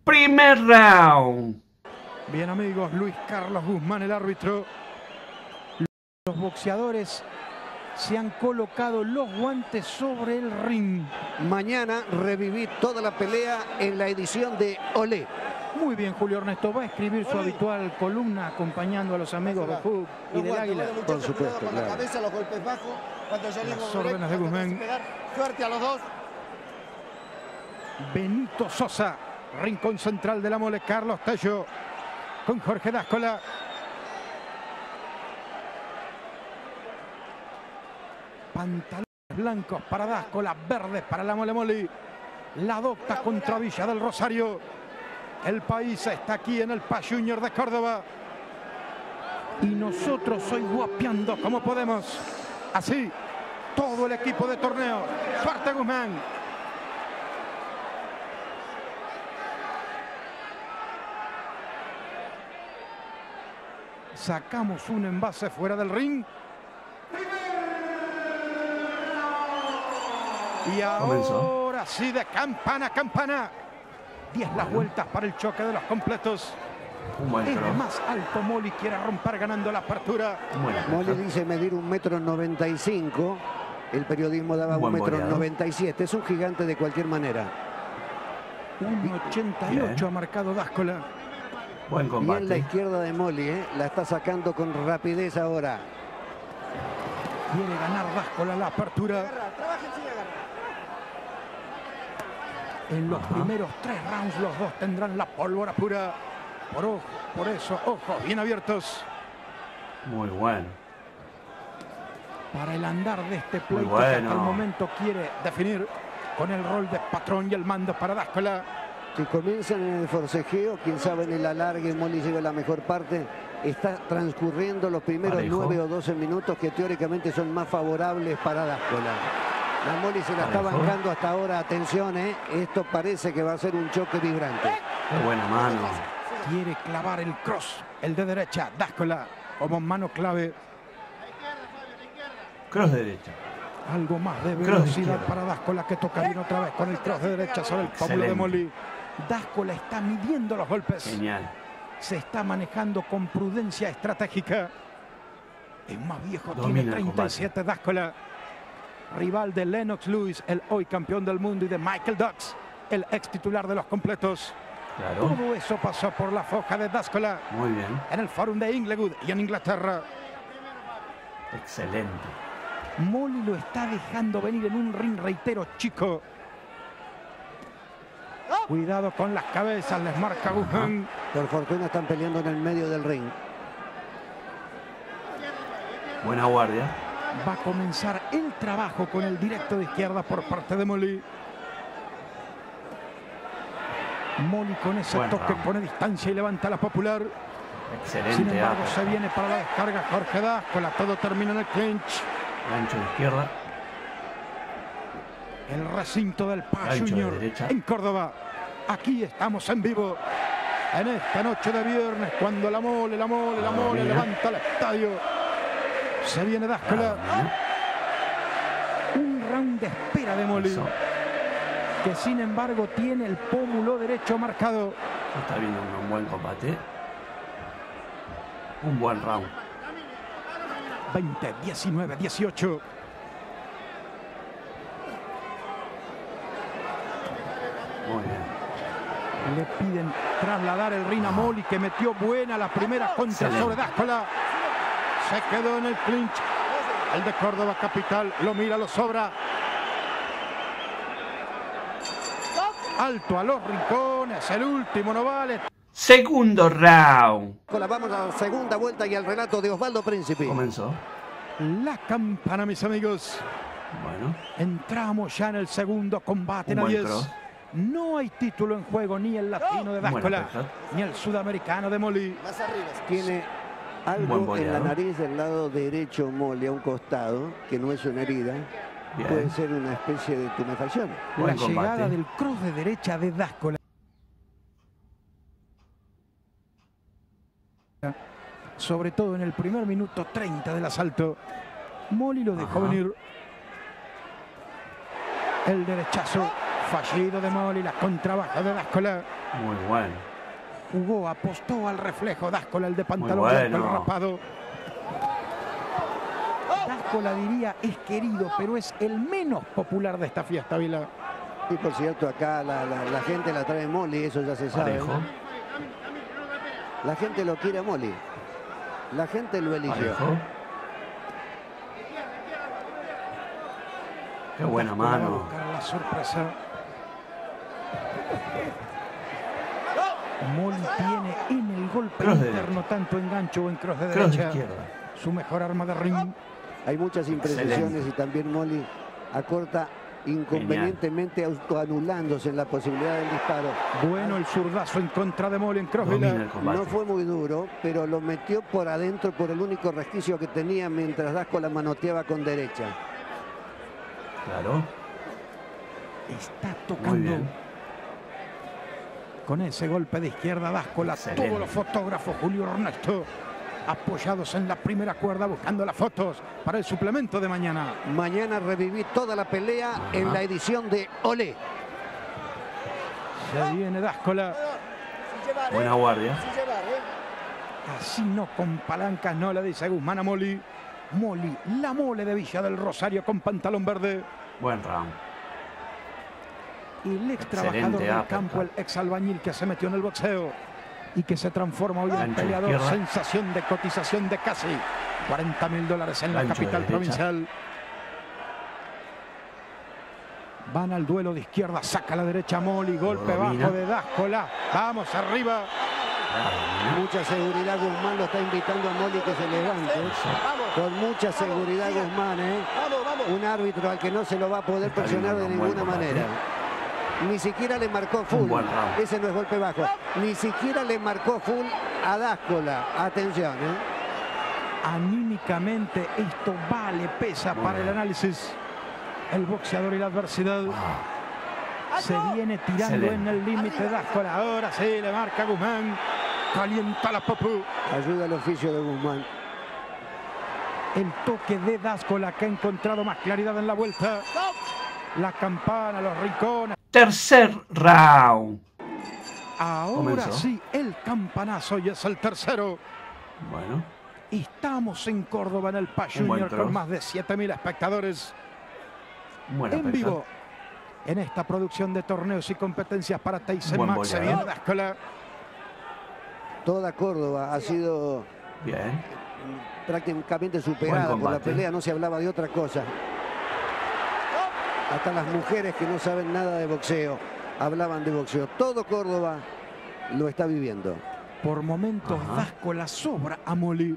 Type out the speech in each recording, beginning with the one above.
Primer round. Bien, amigos, Luis Carlos Guzmán, el árbitro. Los boxeadores se han colocado los guantes sobre el ring. Mañana reviví toda la pelea en la edición de Olé. Muy bien, Julio Ernesto. Va a escribir su habitual columna acompañando a los amigos de Hook y del Águila. Por supuesto, con claro. la cabeza, los golpes bajos. Cuando yo digo Las órdenes de Guzmán. Fuerte a los dos. Benito Sosa, rincón central de la mole. Carlos Tello con Jorge Dáscola. Pantalones blancos para Dáscola, verdes para la Mole Moli. La docta contra Villa del Rosario. El país está aquí en el PA Junior de Córdoba. Y nosotros hoy guapeando como podemos. Así, todo el equipo de torneo. Suerte, Guzmán. Sacamos un envase fuera del ring. Y ahora sí, de campana a campana. 10 las vueltas para el choque de los completos. Es más alto Moli, quiere romper ganando la apertura. Moli dice medir 1,95 m. El periodismo daba 1,97 m. Es un gigante de cualquier manera. 1,88 ha marcado Dáscola. Buen combate. Bien la izquierda de Moli, la está sacando con rapidez ahora. Quiere ganar Dáscola la apertura. En los primeros 3 rounds los dos tendrán la pólvora pura. Por eso, ojos bien abiertos. Muy bueno. Para el andar de este pleito que hasta el momento quiere definir con el rol de patrón y el mando para Dáscola. Si comienzan en el forcejeo, quién sabe en el alargue, Moli lleva la mejor parte. Está transcurriendo los primeros 9 o 12 minutos que teóricamente son más favorables para Dáscola. La Moli se la está bancando hasta ahora. Atención, esto parece que va a ser un choque vibrante. Qué buena mano. Quiere clavar el cross, el de derecha. Dáscola como mano clave. Cross de derecha. Algo más de velocidad para Dáscola, que toca bien otra vez con el cross de derecha sobre el pómulo de Moli. Dáscola está midiendo los golpes. Genial. Se está manejando con prudencia estratégica. Es más viejo, tiene 37 Dáscola. Rival de Lennox Lewis, el hoy campeón del mundo, y de Michael Dux, el ex titular de los completos. Claro. Todo eso pasó por la foja de Dáscola. Muy bien. En el Forum de Inglewood y en Inglaterra. Excelente. Moli lo está dejando venir en un ring, reitero, chico. Cuidado con las cabezas, les marca Guzmán. Por fortuna están peleando en el medio del ring. Buena guardia. Va a comenzar el trabajo con el directo de izquierda por parte de Moli. Moli con ese toque pone distancia y levanta la popular. Excelente. Sin embargo, se viene para la descarga Jorge Dáscola. Todo termina en el clinch. Gancho de izquierda. El recinto del PA Junior en Córdoba. Aquí estamos en vivo. En esta noche de viernes, cuando la mole levanta el estadio. Se viene Dáscola. Un round de espera de Moli. Que sin embargo tiene el pómulo derecho marcado. Está viendo un buen combate. Un buen round. 20, 19, 18. Muy bien. Le piden trasladar el ring a Moli, que metió buena la primera contra sobre Dáscola. Se quedó en el clinch. El de Córdoba capital lo mira, lo sobra. Alto a los rincones, el último no vale. Segundo round. Vamos a la segunda vuelta y al relato de Osvaldo Príncipe. Comenzó. La campana, mis amigos. Bueno. Entramos ya en el segundo combate. No hay título en juego, ni el latino de Dáscola, ni el sudamericano de Moli. Tiene algo en la nariz del lado derecho Moli, a un costado, que no es una herida. Bien. Puede ser una especie de tumefacción. La llegada del cross de derecha de Dáscola. Sobre todo en el primer minuto 30 del asalto. Moli lo dejó venir. El derechazo fallido de Moli, la contrabaja de D'Ascola. Muy bueno. Jugó, apostó al reflejo D'Ascola, el de pantalón bueno. blanco, el rapado. D'Ascola diría es querido, pero es el menos popular de esta fiesta, Vila. Y por cierto, acá la gente la trae Moli, eso ya se sabe. Parejo. La gente lo quiere a Moli. La gente lo eligió. Parejo. Qué buena D'Ascola va a mano. buscar la sorpresa. Moli tiene en el golpe Cross de interno, tanto en gancho o en cross de Cross de derecha, izquierda. su mejor arma de ring. Hay muchas imprecisiones Excelente. y también Moli acorta inconvenientemente autoanulándose en la posibilidad del disparo. Bueno el zurdazo en contra de Moli en cross, Domina Vila. el combate. No fue muy duro, pero lo metió por adentro por el único resquicio que tenía mientras D'Ascola manoteaba con derecha. Claro. Está Muy tocando. bien. Con ese golpe de izquierda D'Ascola, Excelente. todos los fotógrafos, Julio Ernesto, apoyados en la primera cuerda buscando las fotos para el suplemento de mañana. Mañana reviví toda la pelea en la edición de Olé. Se viene D'Ascola. Sin llevar, Buena guardia. Sin llevar, Así no, con palancas no, le dice Guzmán a Moli. Moli, la mole de Villa del Rosario con pantalón verde. Buen round. El ex Excelente trabajador del uppercut. campo, el ex albañil que se metió en el boxeo y que se transforma hoy en Gancho peleador. izquierda. Sensación de cotización de casi $40.000 en la Gancho de capital derecha. provincial. Van al duelo de izquierda, saca a la derecha Moli, golpe domina. bajo de D'Ascola. Vamos arriba. Mucha seguridad Guzmán lo está invitando a Moli que se levante. Con mucha seguridad Guzmán, Vamos, vamos. un árbitro al que no se lo va a poder Está presionar de viendo un buen ninguna combate. manera. Ni siquiera le marcó full. buen round. Ese no es golpe bajo. Ni siquiera le marcó full a D'Ascola. Atención, Anímicamente esto vale, pesa Muy para el bien. análisis. El boxeador y la adversidad. Se viene tirando Excelente. en el límite D'Ascola. Ahora sí, le marca Guzmán. Calienta la popú. Ayuda al oficio de Guzmán. El toque de D'Ascola que ha encontrado más claridad en la vuelta. La campana, los rincones. Tercer round. Ahora Comenzó. sí, el campanazo y es el tercero. Bueno. Estamos en Córdoba en el PAS Un buen Junior con cross. más de 7.000 espectadores Buena en pesa. vivo. En esta producción de torneos y competencias para Tyson Buen Max se boleador. viene D'Ascola. Toda Córdoba ha sido Bien. prácticamente superada Buen por la combate. pelea. No se hablaba de otra cosa. Hasta las mujeres que no saben nada de boxeo hablaban de boxeo. Todo Córdoba lo está viviendo. Por momentos Ajá. D'Ascola sobra a Moli.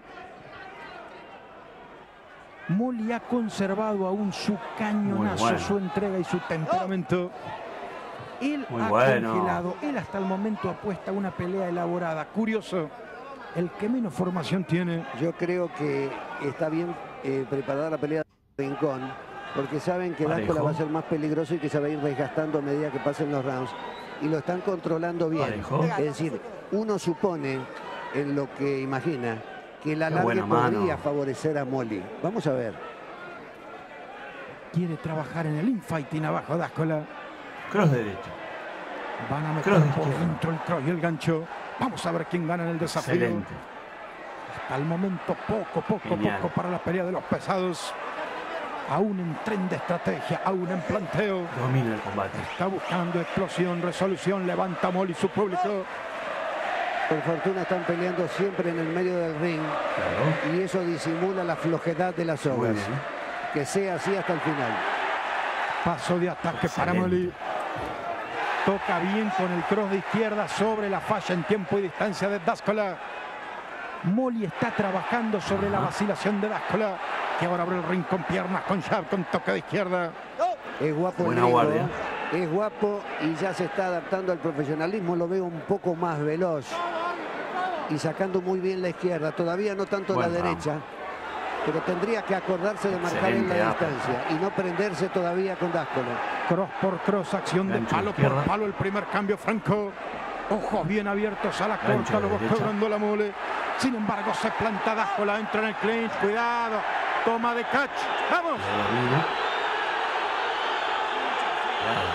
Moli ha conservado aún su cañonazo, Muy bueno. su entrega y su temperamento. Él Muy ha bueno. congelado. Él hasta el momento apuesta a una pelea elaborada. Curioso, el que menos formación tiene. Yo creo que está bien preparada la pelea de Rincón, porque saben que Parejo. D'Ascola va a ser más peligroso y que se va a ir desgastando a medida que pasen los rounds. Y lo están controlando bien. Parejo. Es decir, uno supone en lo que imagina que el alargue buena mano. podría favorecer a Moli. Vamos a ver. Quiere trabajar en el infighting abajo D'Ascola. Cross derecha. Van a meter Cross de por izquierda. dentro el cross y el gancho. Vamos a ver quién gana en el desafío. Excelente. Hasta el momento poco Genial. para la pelea de los pesados. Aún en tren de estrategia, aún en planteo. Domina el combate. Está buscando explosión, resolución, levanta Moli su público. Por fortuna están peleando siempre en el medio del ring Claro. y eso disimula la flojedad de las Muy obras. bien. Que sea así hasta el final. Paso de ataque para Excelente. Moli. Toca bien con el cross de izquierda sobre la falla en tiempo y distancia de D'Ascola. Moli está trabajando sobre la vacilación de D'Ascola, que ahora abre el ring con piernas, con jab, con toque de izquierda. Es guapo el Buena gringo, guardia. es guapo y ya se está adaptando al profesionalismo. Lo veo un poco más veloz y sacando muy bien la izquierda. Todavía no tanto la Buen round. derecha, pero tendría que acordarse de marcar en la Excelente distancia y no prenderse todavía con D'Ascola. Cross por cross, acción de Gancho palo izquierda. por palo, el primer cambio Franco. Ojos bien abiertos a la Gancho corta, lo de va derecha. cobrando la Mole. Sin embargo, se planta D'Ascola, entra en el clinch, cuidado. Toma de catch, vamos. La domina. La domina.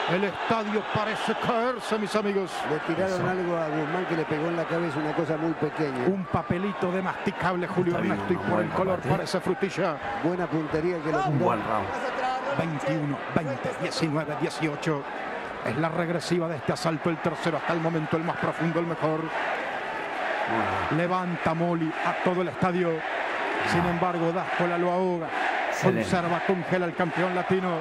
El estadio parece caerse, mis amigos. Le tiraron Eso. algo a Guzmán que le pegó en la cabeza, una cosa muy pequeña. Un papelito de masticable, Julio Está bien, Ernesto, y un por el buen color combate. parece frutilla. Buena puntería que lo Un tiró. buen round. Más atrás, no 21, 20, 19, 18. Es la regresiva de este asalto, el tercero hasta el momento, el más profundo, el mejor. Bueno, Levanta Molly a todo el estadio. Sin embargo, D'Ascola lo ahoga. excelente. Conserva, congela al campeón latino.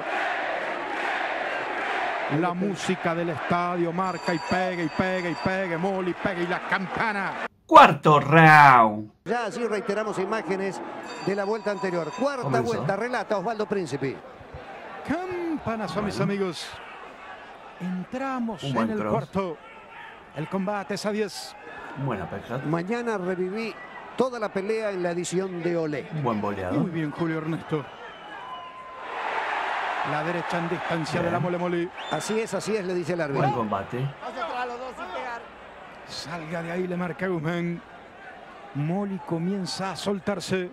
La música del estadio marca y pega y pega y pega. Molly pega y la campana. Cuarto round. Ya así reiteramos imágenes de la vuelta anterior. Cuarta Comenzó. vuelta, relata Osvaldo Príncipe. Campanazo, mis amigos. Entramos Un en buen el cross. cuarto. El combate es a 10. Buena pesca. Mañana reviví toda la pelea en la edición de Olé. Un buen boleado. Muy bien, Julio Ernesto. La derecha en distancia de la Mole Molly. Así es, le dice el Buen árbitro. combate. Más atrás, los dos sin pegar. Salga de ahí, le marca Guzmán. Molly comienza a soltarse.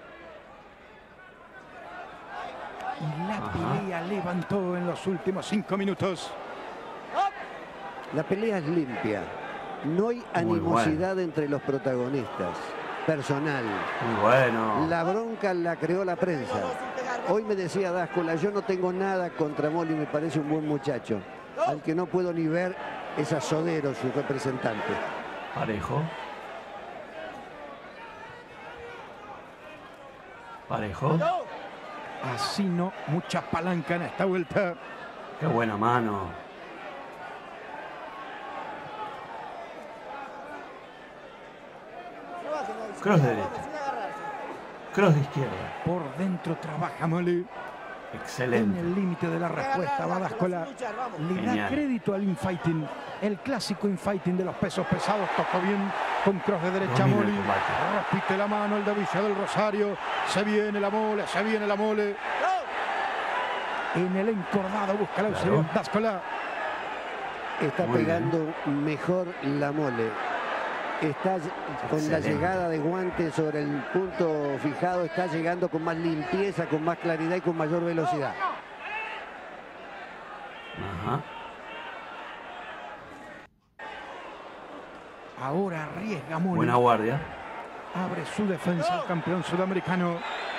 Y la pelea levantó en los últimos 5 minutos. La pelea es limpia. No hay animosidad entre los protagonistas. Personal. Muy bueno. La bronca la creó la prensa. Hoy me decía D'Ascola, yo no tengo nada contra Molly, me parece un buen muchacho. Al que no puedo ni ver es a Sodero, su representante. Parejo. Parejo. Así no, mucha palanca en esta vuelta. Qué buena mano. Cross de derecha. Sin agarrarse. Cross de izquierda. Por dentro trabaja Molly. En Excelente. el límite de la respuesta va D'Ascola. Sin luchar, vamos. Le da Genial. crédito al infighting. El clásico infighting de los pesos pesados. Tocó bien con cross de derecha Domina el Molly. combate. Repite la mano el de Villa del Rosario. Se viene la mole, se viene la mole. En el encordado busca la auxilio Claro. D'Ascola. Está Muy pegando mejor la Mole. Está con la Excelente. llegada de guante sobre el punto fijado, está llegando con más limpieza, con más claridad y con mayor velocidad. Ajá. Ahora arriesga Molly. Buena guardia. Abre su defensa el campeón sudamericano.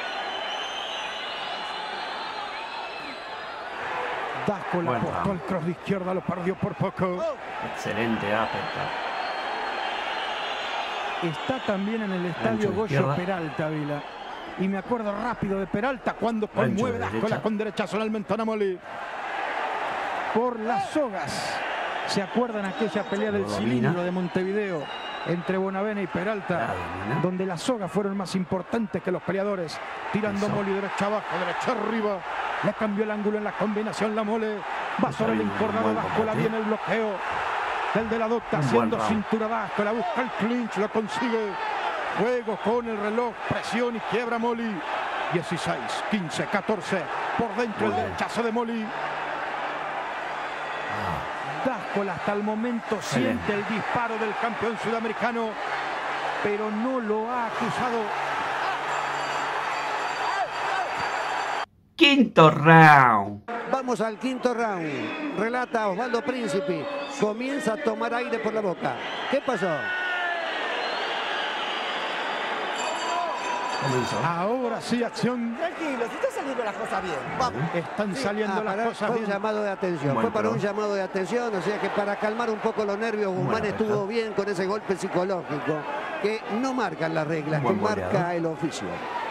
D'Ascola Buen apostó round. al cross de izquierda, lo perdió por poco. Excelente uppercut. Está también en el estadio Ancho de Goyo izquierda. Peralta, Vila. Y me acuerdo rápido de Peralta cuando Ancho conmueve de D'Ascola derecha. con derechazo en el mentón a Molly. Por las sogas. ¿Se acuerdan aquella pelea del Lo domina. cilindro de Montevideo entre Bonavena y Peralta? La domina. Donde las sogas fueron más importantes que los peleadores. Tirando Eso. Molly derecha abajo, derecha arriba. Le cambió el ángulo en la combinación la Mole. Va Está sobre el bien, un encordado buen D'Ascola, combate. viene el bloqueo del de la docta, Un buen haciendo round. cintura D'Ascola, busca el clinch, lo consigue. Juego con el reloj, presión y quiebra Molly. 16, 15, 14. Por dentro Muy el bien. derechazo de Molly. D'Ascola hasta el momento Excelente. siente el disparo del campeón sudamericano, pero no lo ha acusado. Quinto round. Vamos al quinto round. Relata Osvaldo Príncipe. Comienza a tomar aire por la boca. ¿Qué pasó? Comenzó. Ahora sí, acción. Tranquilo, si está saliendo las cosas bien. Vamos. Están saliendo las Para- cosas fue un bien. llamado de atención. Buen Fue para un cross. llamado de atención. O sea que para calmar un poco los nervios, Guzmán Buena estuvo pesca. bien con ese golpe psicológico. Que no marcan las reglas, que Buen marca goleador. el oficio.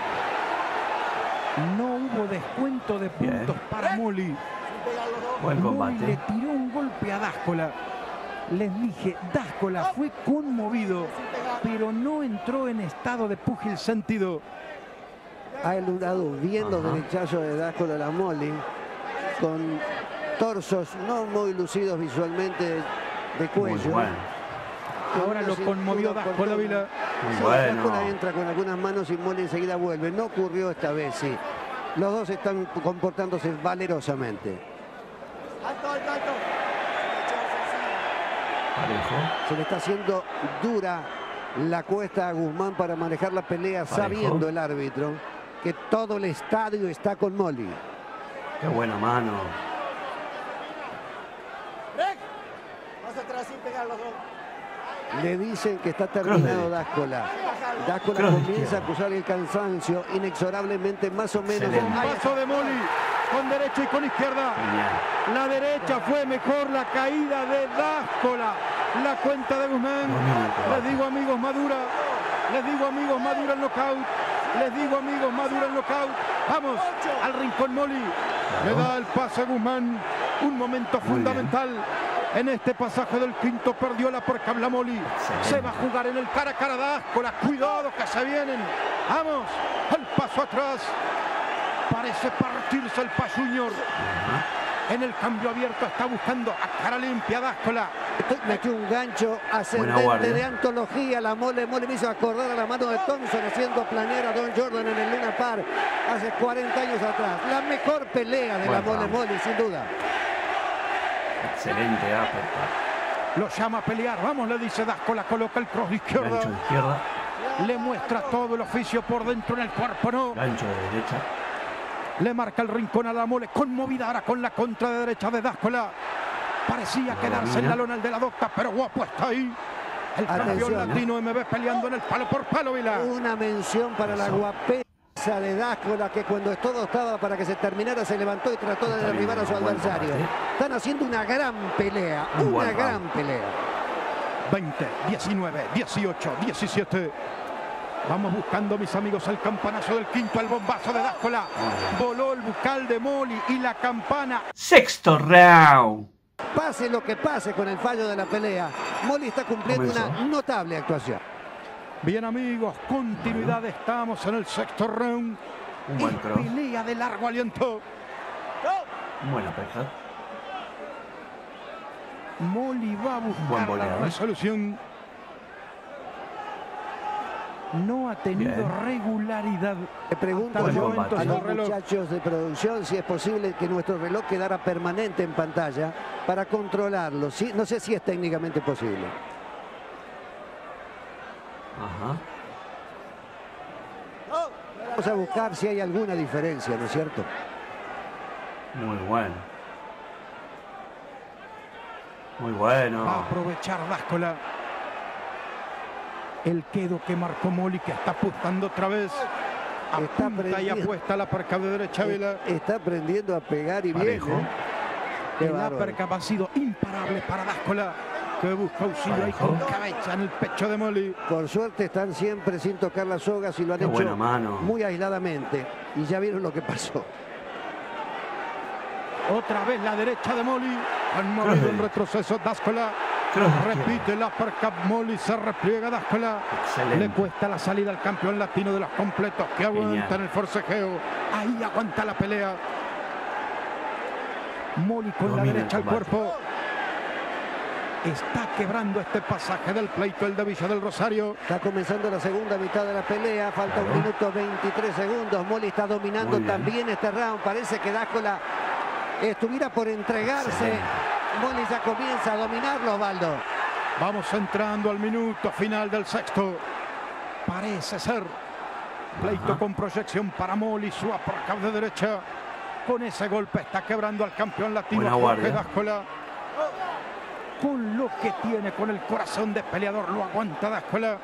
No hubo descuento de puntos Bien. para Molly. Sin pegar los dos. Buen Molly combate. le tiró un golpe a D'Ascola. Les dije, D'Ascola fue conmovido, pero no entró en estado de púgil sentido. Ha eludado bien los Ajá. derechazos de D'Ascola a la Molly, con torsos no muy lucidos visualmente de Muy cuello. bueno. Con Ahora una lo cintura conmovió cortona. D'Ascola, Vila. Muy Sí, bueno. D'Ascola entra con algunas manos y Molly enseguida vuelve. No ocurrió esta vez, sí. Los dos están comportándose valerosamente. Alto, alto, alto. Echarse encima. Parejo. Se le está haciendo dura la cuesta a Guzmán para manejar la pelea, Parejo. sabiendo el árbitro que todo el estadio está con Molly. Qué buena mano. Más atrás sin pegar los dos. Le dicen que está terminado D'Ascola. D'Ascola comienza a acusar el cansancio inexorablemente, más o menos. Excelente. Un paso de Moli con derecha y con izquierda. Genial. La derecha fue mejor, la caída de D'Ascola. La cuenta de Guzmán. Les digo, amigos, Madura. Les digo, amigos, Madura el knockout. Les digo, amigos, Madura el knockout. Vamos al rincón Moli. Le da el pase a Guzmán. Un momento fundamental. En este pasaje del quinto perdió la porcabla Moli. Se va a jugar en el cara a cara D'Ascola. Cuidado que se vienen. Vamos. El paso atrás. Parece partirse el Junior. En el cambio abierto está buscando a cara limpia D'Ascola. Metió un gancho ascendente de antología. La Mole me hizo acordar a la mano de Thompson haciendo planear a Don Jordan en el Luna Park hace 40 años atrás. La mejor pelea de la Mole, sin duda. Excelente uppercut. Lo llama a pelear. Vamos, le dice D'Ascola. Coloca el cross de izquierda. Gancho de izquierda. Le muestra todo el oficio por dentro en el cuerpo, ¿no? Gancho de derecha. Le marca el rincón a la Mole. Conmovida ahora con la contra de derecha de D'Ascola. Parecía quedarse en la lona el de la docta, pero guapo está ahí. El campeón latino MB peleando en el palo por palo, Vila. Una mención para la guapesa de D'Ascola, que cuando todo estaba para que se terminara se levantó y trató de derribar a su adversario. Están haciendo una gran pelea, una gran pelea. 20, 19, 18, 17. Vamos buscando, mis amigos, el campanazo del quinto, el bombazo de D'Ascola. Voló el bucal de Moli y la campana. Sexto round. Pase lo que pase con el fallo de la pelea, Moli está cumpliendo una notable actuación. Bien, amigos, continuidad. Estamos en el sexto round. Un buen cross. Pelea de largo aliento. Buena peja. Moli va a buscar la resolución. No ha tenido regularidad. Le pregunto yo a los muchachos de producción si es posible que nuestro reloj quedara permanente en pantalla para controlarlo. ¿Sí? No sé si es técnicamente posible. Ajá. Vamos a buscar si hay alguna diferencia, ¿no es cierto? Muy bueno. Muy bueno. Va a aprovechar D'Ascola. El quedo que marcó Moli, que está apuntando otra vez. Apunta y apuesta la perca de derecha, Vila. Está aprendiendo a pegar y bien. El uppercut ha sido imparable para D'Ascola, que busca auxilio ahí con cabeza en el pecho de Moli. Por suerte están siempre sin tocar las sogas y lo han hecho muy aisladamente. Y ya vieron lo que pasó. Otra vez la derecha de Moli. Han movido en retroceso D'Ascola. Repite el uppercut Moli, se repliega D'Ascola. Le cuesta la salida al campeón latino de los completos, que aguanta en el forcejeo. Ahí aguanta la pelea. Moli con la derecha al cuerpo. Está quebrando este pasaje del pleito, el de Villa del Rosario. Está comenzando la segunda mitad de la pelea. Falta 1 minuto 23 segundos. Moli está dominando también este round. Parece que D'Ascola estuviera por entregarse. Moli ya comienza a dominarlo, Osvaldo. Vamos entrando al minuto final del sexto. Parece ser pleito con proyección para Moli. Su uppercut de derecha. Con ese golpe está quebrando al campeón latino Jorge D'Ascola. Con lo que tiene, con el corazón de peleador, lo aguanta D'Ascola.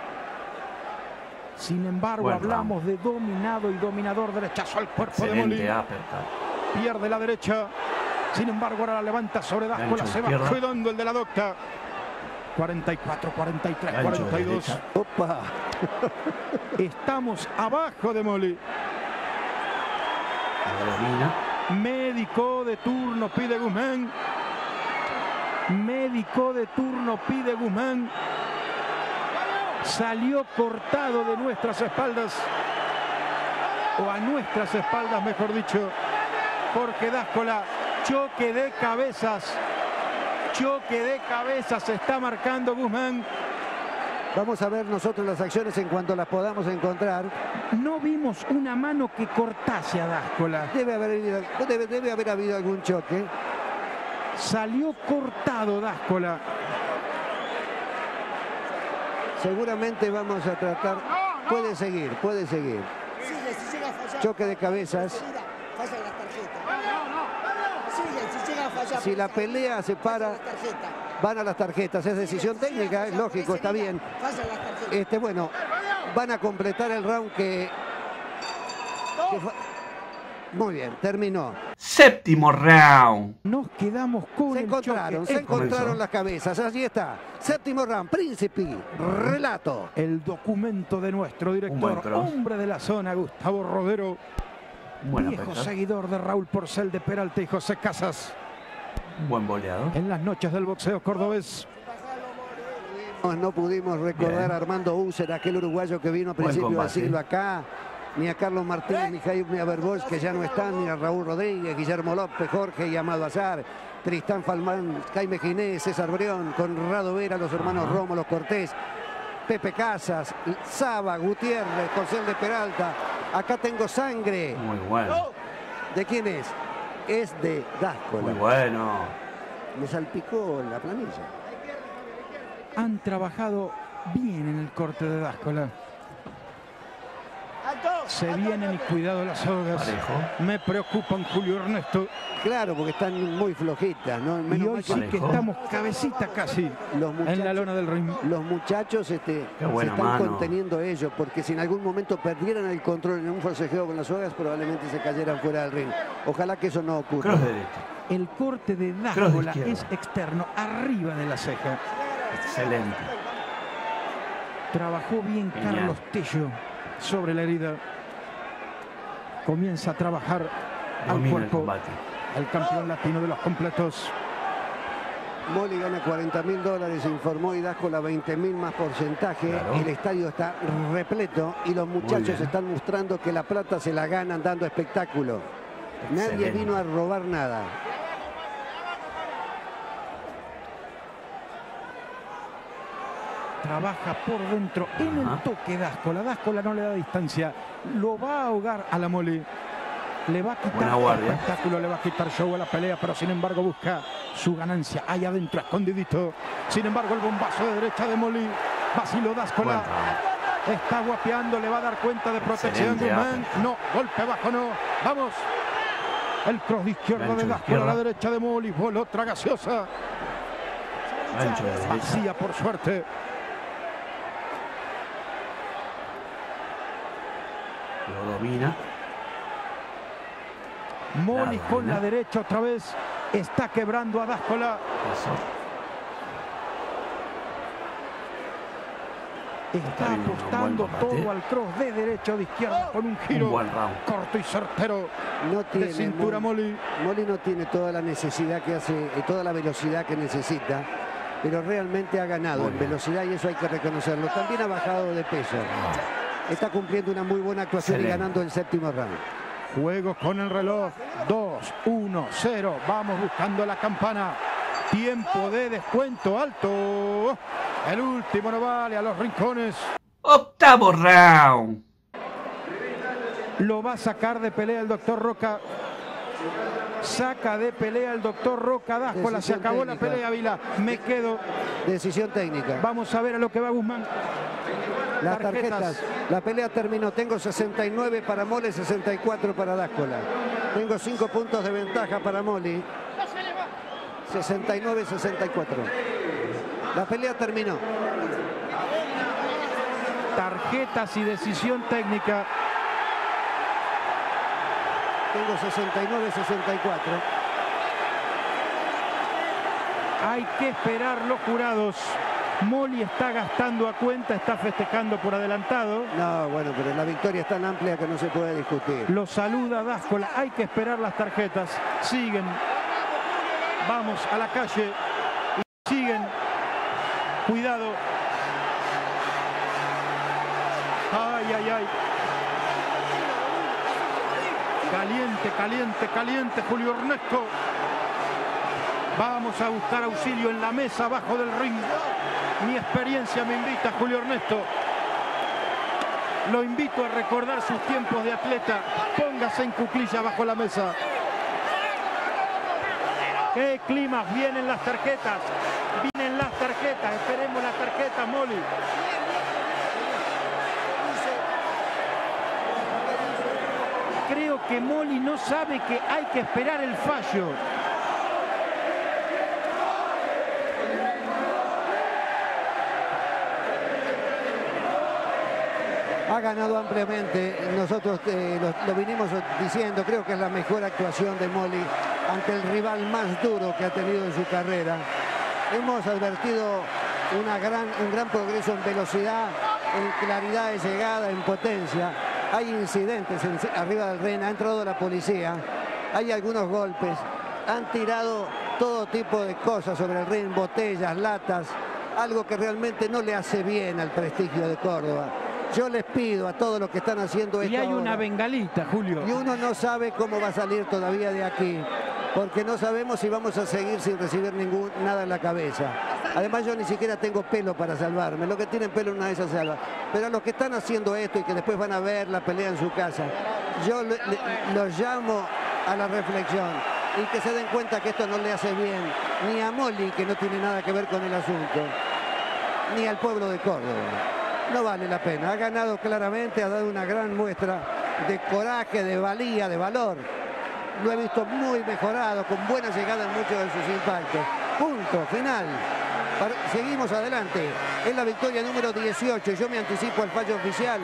Sin embargo, hablamos de dominado y dominador. Derechazo al cuerpo de Moli. Pierde la derecha. Sin embargo, ahora la levanta sobre D'Ascola. Se va cuidando el de la docta. 44, 43, 42. Opa. Estamos abajo de Moli. Médico de turno pide Guzmán. Médico de turno pide Guzmán. Salió cortado de nuestras espaldas. O a nuestras espaldas, mejor dicho. Jorge D'Ascola. Choque de cabezas. Choque de cabezas está marcando Guzmán. Vamos a ver nosotros las acciones en cuanto las podamos encontrar. No vimos una mano que cortase a D'Ascola. Debe haber habido algún choque. Salió cortado D'Ascola. Seguramente vamos a tratar. Puede seguir, puede seguir. Sigue, si llega a fallar. Choque de cabezas. Falla las tarjetas. Sigue, si llega a fallar. Si la pelea se para, Van a las tarjetas, es decisión técnica, es lógico, está bien. Fallan las tarjetas. Bueno, van a completar el round que muy bien, terminó. Séptimo round. Nos quedamos con el choque. Se encontraron las cabezas. Allí está. Séptimo round, Príncipe, relato. El documento de nuestro director, hombre de la zona, Gustavo Rodero. Viejo seguidor de Raúl Porcel, de Peralta y José Casas. Buen boleado. En las noches del boxeo cordobés. No pudimos recordar a Armando User, aquel uruguayo que vino a principios del siglo acá. Ni a Carlos Martínez, ni Jaime Averbosch, que ya no están, ni a Raúl Rodríguez, Guillermo López, Jorge y Amado Azar, Tristán Falmán, Jaime Ginés, César Brión, Conrado Vera, los hermanos Rómulo Cortés, Pepe Casas, Saba, Gutiérrez, José de Peralta. Acá tengo sangre. Muy bueno. ¿De quién es? Es de Dáscola. Muy bueno. Me salpicó la planilla. Han trabajado bien en el corte de Dáscola. Se vienen y cuidado las sogas. Parejo. Me preocupan, Julio Ernesto. Claro, porque están muy flojitas, ¿no? Y hoy sí que estamos cabecita casi en la lona del ring. Los muchachos se están conteniendo ellos, porque si en algún momento perdieran el control en un forcejeo con las sogas, probablemente se cayeran fuera del ring. Ojalá que eso no ocurra. Cross derecho. El corte de Dáscola es externo, arriba de la ceja. Excelente. Trabajó bien Carlos Tello sobre la herida. Comienza a trabajar al cuerpo el campeón latino de los completos. Molly gana $40.000, informó, y Dáscola 20.000 más porcentaje. Claro. El estadio está repleto y los muchachos están mostrando que la plata se la ganan dando espectáculo. Excelente. Nadie vino a robar nada. Trabaja por dentro en el toque Dáscola. Dáscola no le da distancia. Lo va a ahogar a la Molly. Le va a quitar espectáculo, le va a quitar show a la pelea, pero sin embargo busca su ganancia ahí adentro, escondidito. Sin embargo, el bombazo de derecha de Molly. Vaciló Dáscola. Está guapeando, le va a dar cuenta de protección. No, golpe bajo no. Vamos. El cross de izquierda de Dáscola a la derecha de Molly. Voló otra gaseosa. Vacía por suerte. Lo domina. Molly con la derecha otra vez. Está quebrando a Dáscola. Está apostando todo al cross de derecha o de izquierda con un giro corto y certero. No tiene de cintura Molly. Molly no tiene toda la necesidad que hace, toda la velocidad que necesita, pero realmente ha ganado en velocidad y eso hay que reconocerlo. También ha bajado de peso. Está cumpliendo una muy buena actuación y ganando el séptimo round. Juego con el reloj. 2, 1, 0. Vamos buscando la campana. Tiempo de descuento alto. El último no vale a los rincones. Octavo round. Lo va a sacar de pelea el doctor Roca. Saca de pelea el doctor Roca. Dáscola, se acabó la pelea, Vila. Me quedo. Decisión técnica. Vamos a ver a lo que va Guzmán. Las tarjetas. La pelea terminó. Tengo 69 para Molly, 64 para Dáscola. Tengo 5 puntos de ventaja para Molly. 69-64. La pelea terminó. Tarjetas y decisión técnica. Tengo 69-64. Hay que esperar los jurados. Molly está gastando a cuenta, está festejando por adelantado. No, bueno, pero la victoria es tan amplia que no se puede discutir. Lo saluda Dáscola. Hay que esperar las tarjetas. Siguen. Vamos a la calle. Y siguen. Cuidado. Ay, ay, ay. Caliente, caliente, caliente, Julio Ernesto. Vamos a buscar auxilio en la mesa abajo del ring. Mi experiencia me invita, Julio Ernesto. Lo invito a recordar sus tiempos de atleta. Póngase en cuclilla bajo la mesa. ¡Qué clima! Vienen las tarjetas. Vienen las tarjetas. Esperemos las tarjetas, Molly. Creo que Molly no sabe que hay que esperar el fallo. Ha ganado ampliamente, nosotros lo vinimos diciendo, creo que es la mejor actuación de Molly ante el rival más duro que ha tenido en su carrera. Hemos advertido un gran progreso en velocidad, en claridad de llegada, en potencia. Hay incidentes arriba del ring, ha entrado la policía, hay algunos golpes, han tirado todo tipo de cosas sobre el ring, botellas, latas, algo que realmente no le hace bien al prestigio de Córdoba. Yo les pido a todos los que están haciendo esto Y hay ahora, una bengalita, Julio. y uno no sabe cómo va a salir todavía de aquí, porque no sabemos si vamos a seguir sin recibir nada en la cabeza. Además, yo ni siquiera tengo pelo para salvarme. Los que tienen pelo una vez se salva. Pero a los que están haciendo esto y que después van a ver la pelea en su casa, yo los llamo a la reflexión y que se den cuenta que esto no le hace bien ni a Molly, que no tiene nada que ver con el asunto, ni al pueblo de Córdoba. No vale la pena. Ha ganado claramente, ha dado una gran muestra de coraje, de valía, de valor. Lo he visto muy mejorado, con buena llegada en muchos de sus impactos. Punto, final. Seguimos adelante. Es la victoria número 18. Yo me anticipo al fallo oficial.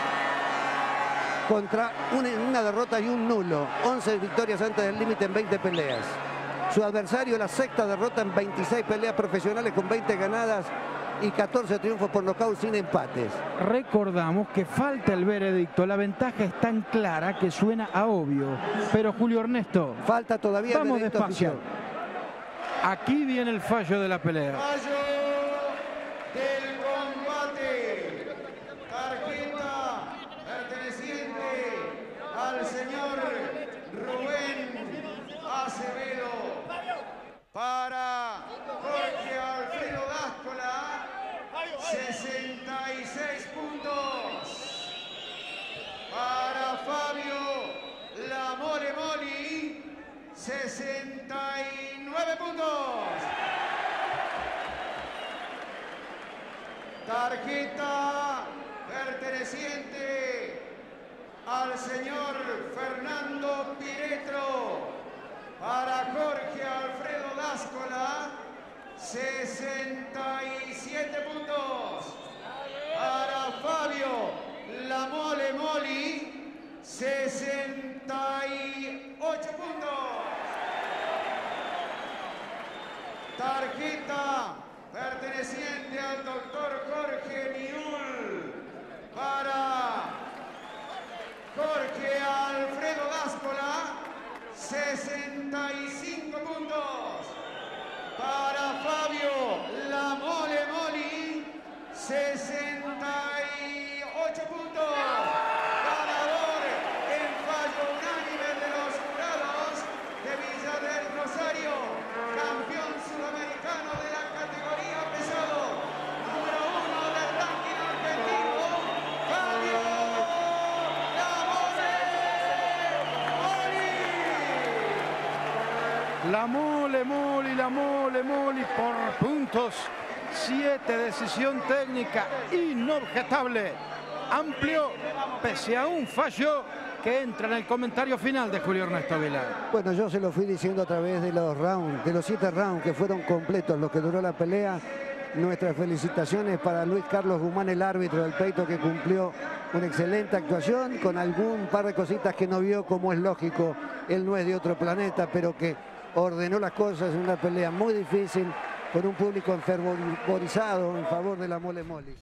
Contra una derrota y un nulo. 11 victorias antes del límite en 20 peleas. Su adversario, la sexta derrota en 26 peleas profesionales con 20 ganadas y 14 triunfos por nocaut sin empates. Recordamos que falta el veredicto. La ventaja es tan clara que suena a obvio. Pero Julio Ernesto, Falta todavía vamos el veredicto despacio. oficial. Aquí viene el fallo de la pelea. Fallo del combate. Tarjeta perteneciente al señor Rubén Acevedo. Para Jorge Alfredo Dáscola, 66 puntos. Para Fabio La Mole Moli, 69 puntos. Tarjeta perteneciente al señor Fernando Piretro. Para Jorge Alfredo Dáscola, 67 puntos. Para Fabio La Mole Moli, 68 puntos. Tarjeta perteneciente al doctor Jorge Miul para Jorge Alfredo Dáscola, 65 puntos. Para Fabio La Mole Moli, 68 puntos. Ganador en fallo unánime de los jurados de Villa del Rosario. Campeón sudamericano de la categoría pesado. Número 1 del ranking argentino. Fabio La Mole Moli. La Mole Moli por puntos. 7, decisión técnica inobjetable. Amplio, pese a un fallo que entra en el comentario final de Julio Ernesto Vilar. Bueno, yo se lo fui diciendo a través de los rounds, de los 7 rounds que fueron completos, los que duró la pelea. Nuestras felicitaciones para Luis Carlos Guzmán, el árbitro del peito, que cumplió una excelente actuación, con algún par de cositas que no vio, como es lógico. Él no es de otro planeta, pero que ordenó las cosas en una pelea muy difícil, con un público enfervorizado en favor de La Mole Moli.